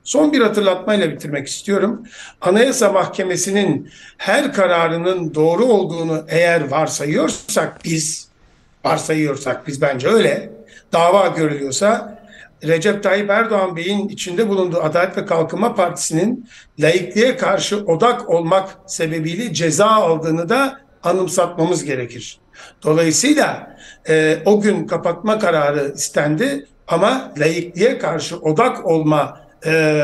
Son bir hatırlatmayla bitirmek istiyorum. Anayasa Mahkemesi'nin her kararının doğru olduğunu eğer varsayıyorsak biz, varsayıyorsak biz bence öyle, dava görülüyorsa Recep Tayyip Erdoğan Bey'in içinde bulunduğu Adalet ve Kalkınma Partisi'nin laikliğe karşı odak olmak sebebiyle ceza aldığını da anımsatmamız gerekir. Dolayısıyla e, o gün kapatma kararı istendi ama laikliğe karşı odak olma e,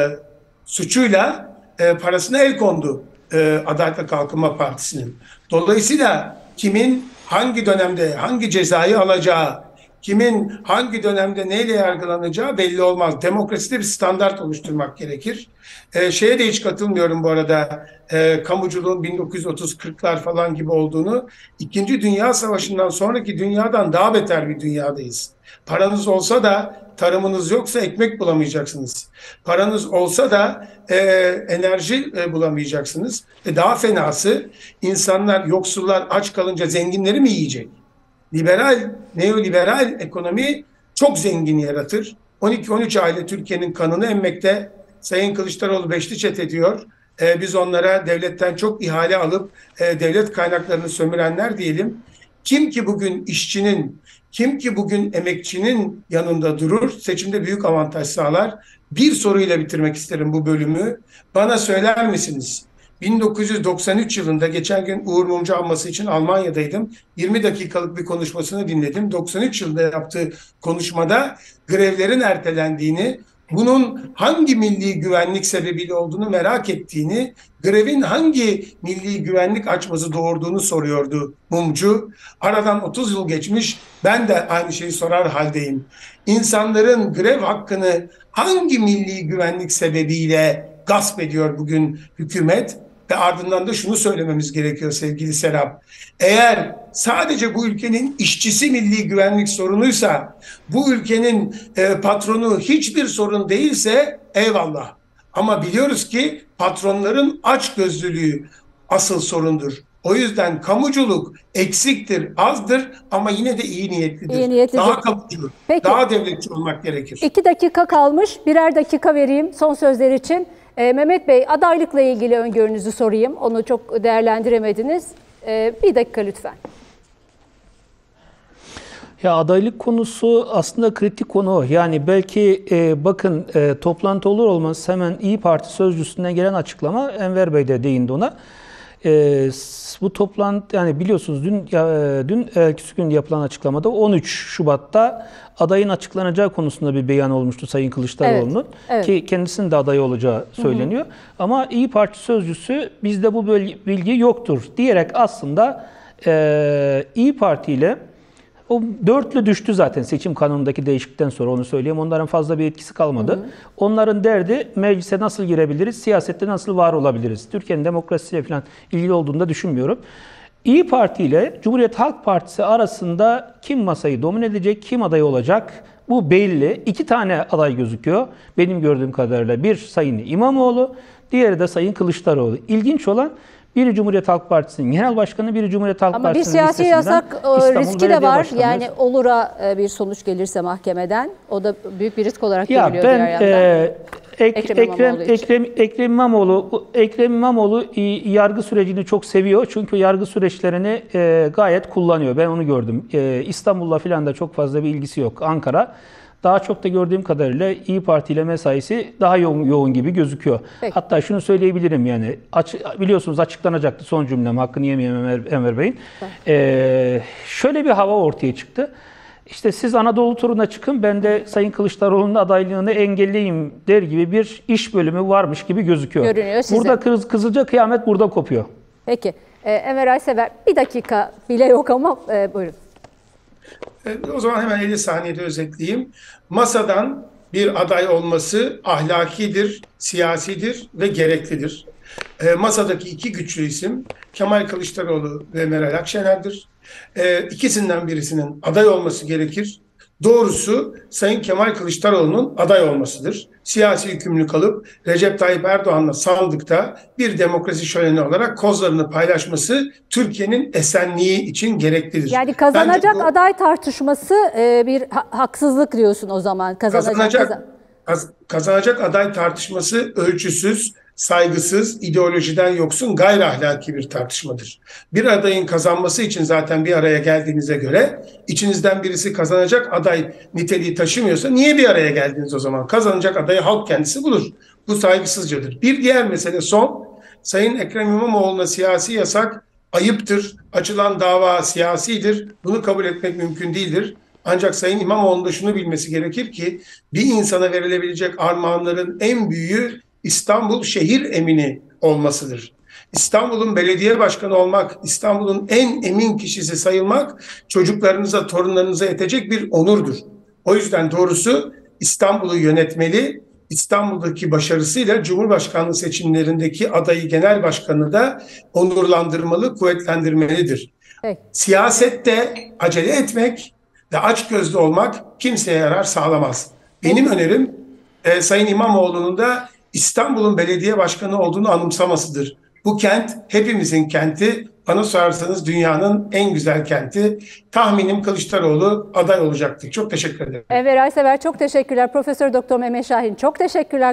suçuyla e, parasına el kondu e, Adalet ve Kalkınma Partisi'nin. Dolayısıyla kimin hangi dönemde hangi cezayı alacağı, kimin hangi dönemde neyle yargılanacağı belli olmaz. Demokraside bir standart oluşturmak gerekir. Ee, şeye de hiç katılmıyorum bu arada. Ee, kamuculuğun bin dokuz yüz otuz kırklar falan gibi olduğunu. İkinci Dünya Savaşı'ndan sonraki dünyadan daha beter bir dünyadayız. Paranız olsa da tarımınız yoksa ekmek bulamayacaksınız. Paranız olsa da e, enerji e, bulamayacaksınız. E, daha fenası, insanlar, yoksullar aç kalınca zenginleri mi yiyecek? Liberal, neoliberal ekonomi çok zengin yaratır. on iki on üç aile Türkiye'nin kanını emmekte. Sayın Kılıçdaroğlu beşli çete diyor. Ee, biz onlara devletten çok ihale alıp e, devlet kaynaklarını sömürenler diyelim. Kim ki bugün işçinin, kim ki bugün emekçinin yanında durur, seçimde büyük avantaj sağlar. Bir soruyla bitirmek isterim bu bölümü. Bana söyler misiniz? bin dokuz yüz doksan üç yılında geçen gün Uğur Mumcu anması için Almanya'daydım. yirmi dakikalık bir konuşmasını dinledim. doksan üç yılında yaptığı konuşmada grevlerin ertelendiğini, bunun hangi milli güvenlik sebebiyle olduğunu merak ettiğini, grevin hangi milli güvenlik açmazı doğurduğunu soruyordu Mumcu. Aradan otuz yıl geçmiş, ben de aynı şeyi sorar haldeyim. İnsanların grev hakkını hangi milli güvenlik sebebiyle gasp ediyor bugün hükümet? Ve ardından da şunu söylememiz gerekiyor sevgili Serap. Eğer sadece bu ülkenin işçisi milli güvenlik sorunuysa, bu ülkenin e, patronu hiçbir sorun değilse eyvallah. Ama biliyoruz ki patronların açgözlülüğü asıl sorundur. O yüzden kamuculuk eksiktir, azdır ama yine de iyi niyetlidir. İyi niyetlidir. Daha kamucu, Peki, daha devletçi olmak gerekir. İki dakika kalmış. Birer dakika vereyim son sözler için. Ee, Mehmet Bey, adaylıkla ilgili öngörünüzü sorayım. Onu çok değerlendiremediniz. Ee, bir dakika lütfen. Ya adaylık konusu aslında kritik konu. Yani belki e, bakın e, toplantı olur olmaz hemen İYİ Parti sözcüsünden gelen açıklama, Enver Bey de değindi ona. E, bu toplantı, yani biliyorsunuz dün ya, dün ertesi gün yapılan açıklamada on üç Şubat'ta adayın açıklanacağı konusunda bir beyan olmuştu Sayın Kılıçdaroğlu'nun. Evet, evet. Ki kendisinin de aday olacağı söyleniyor. Hı hı. Ama İYİ Parti sözcüsü bizde bu bilgi yoktur diyerek aslında e, İYİ Parti ile o dörtlü düştü zaten seçim kanunundaki değişiklikten sonra, onu söyleyeyim. Onların fazla bir etkisi kalmadı. Hı hı. Onların derdi meclise nasıl girebiliriz, siyasette nasıl var olabiliriz. Türkiye'nin demokrasiyle falan ilgili olduğunu da düşünmüyorum. İYİ Parti ile Cumhuriyet Halk Partisi arasında kim masayı domine edecek, kim aday olacak bu belli. İki tane aday gözüküyor benim gördüğüm kadarıyla. Bir Sayın İmamoğlu, diğeri de Sayın Kılıçdaroğlu. İlginç olan biri Cumhuriyet Halk Partisi'nin genel başkanı, biri Cumhuriyet Halk Ama Partisi'nin bir siyasi yasak İstanbul riski de var. Başkanı. Yani olura bir sonuç gelirse mahkemeden, o da büyük bir risk olarak ya görülüyor ben, diğer yandan. E, Ek, Ekrem Ekrem, İmamoğlu için. Ekrem, Ekrem İmamoğlu, Ekrem İmamoğlu yargı sürecini çok seviyor. Çünkü yargı süreçlerini e, gayet kullanıyor. Ben onu gördüm. E, İstanbul'la falan da çok fazla bir ilgisi yok. Ankara. Daha çok da gördüğüm kadarıyla İYİ Parti ile mesaisi daha yoğun, yoğun gibi gözüküyor. Peki. Hatta şunu söyleyebilirim, yani aç, biliyorsunuz açıklanacaktı son cümlem, hakkını yemeyeyim Enver, Enver Bey'in. Ee, şöyle bir hava ortaya çıktı. İşte siz Anadolu turuna çıkın, ben de Sayın Kılıçdaroğlu'nun adaylığını engelleyeyim der gibi bir iş bölümü varmış gibi gözüküyor. Görünüyor size. Burada kız, kızılca kıyamet burada kopuyor. Peki. Ee, Enver Aysever, bir dakika bile yok ama e, buyurun. O zaman hemen elli saniyede özetleyeyim. Masadan bir aday olması ahlakidir, siyasidir ve gereklidir. E, masadaki iki güçlü isim Kemal Kılıçdaroğlu ve Meral Akşener'dir. E, ikisinden birisinin aday olması gerekir. Doğrusu Sayın Kemal Kılıçdaroğlu'nun aday olmasıdır. Siyasi yükümlülük alıp Recep Tayyip Erdoğan'la sandıkta bir demokrasi şöleni olarak kozlarını paylaşması Türkiye'nin esenliği için gereklidir. Yani kazanacak bu, aday tartışması e, bir ha- haksızlık diyorsun o zaman. Kazanacak. Kazanacak. Kazan Kaz- Kazanacak aday tartışması ölçüsüz, saygısız, ideolojiden yoksun, gayri ahlaki bir tartışmadır. Bir adayın kazanması için zaten bir araya geldiğinize göre, içinizden birisi kazanacak aday niteliği taşımıyorsa niye bir araya geldiniz o zaman? Kazanacak adayı halk kendisi bulur. Bu saygısızcadır. Bir diğer mesele son. Sayın Ekrem İmamoğlu'na siyasi yasak ayıptır. Açılan dava siyasidir. Bunu kabul etmek mümkün değildir. Ancak Sayın İmamoğlu'nun da şunu bilmesi gerekir ki bir insana verilebilecek armağanların en büyüğü İstanbul şehir emini olmasıdır. İstanbul'un belediye başkanı olmak, İstanbul'un en emin kişisi sayılmak çocuklarınıza, torunlarınıza yetecek bir onurdur. O yüzden doğrusu İstanbul'u yönetmeli, İstanbul'daki başarısıyla Cumhurbaşkanlığı seçimlerindeki adayı genel başkanı da onurlandırmalı, kuvvetlendirmelidir. Peki. Siyasette acele etmek ve açgözlü olmak kimseye yarar sağlamaz. Benim önerim e, Sayın İmamoğlu'nun da İstanbul'un belediye başkanı olduğunu anımsamasıdır. Bu kent hepimizin kenti. Bana sorarsanız dünyanın en güzel kenti. Tahminim Kılıçdaroğlu aday olacaktır. Çok teşekkür ederim. Enver Aysever çok teşekkürler. Profesör Doktor Mehmet Şahin çok teşekkürler.